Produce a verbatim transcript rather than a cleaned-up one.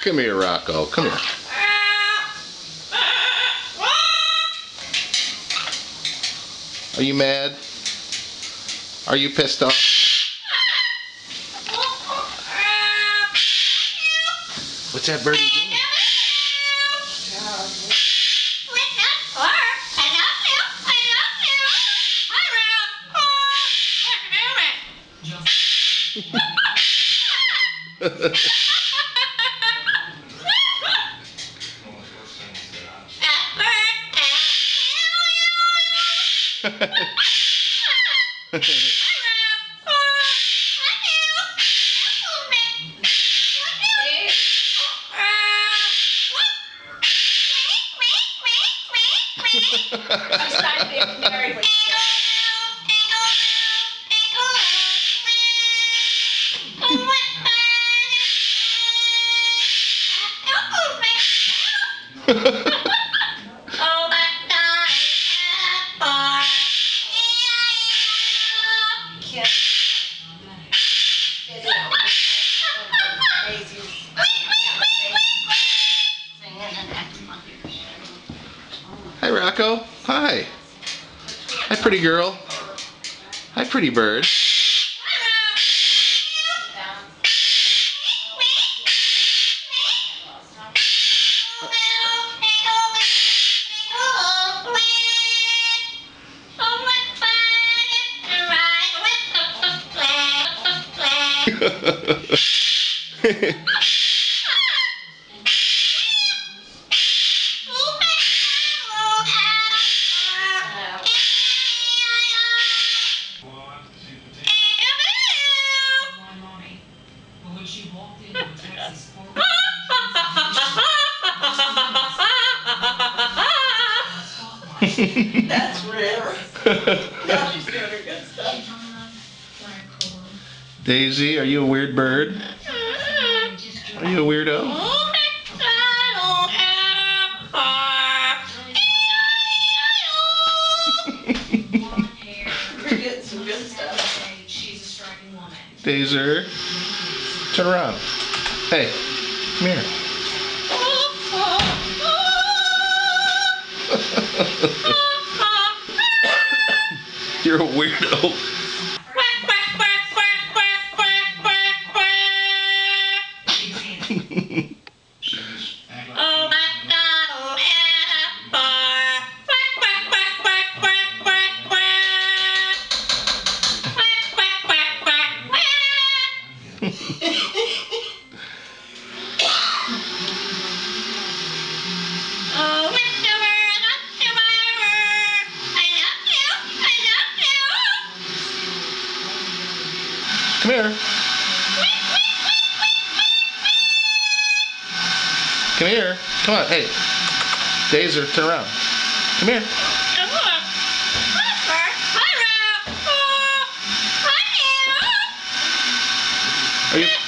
Come here, Rocco. Come here. Are you mad? Are you pissed off? What's that birdie doing? Hi, Rocco. Hi. Hi, pretty girl. Hi, pretty bird. That's rare. Now she's doing her good stuff. Daisy, are you a weird bird? Are you a weirdo? You're getting some good stuff. Dazer, turn around. Hey, come here. You're a weirdo. Come here. Come here. Come on. Hey. Dazer, turn around. Come here. Are you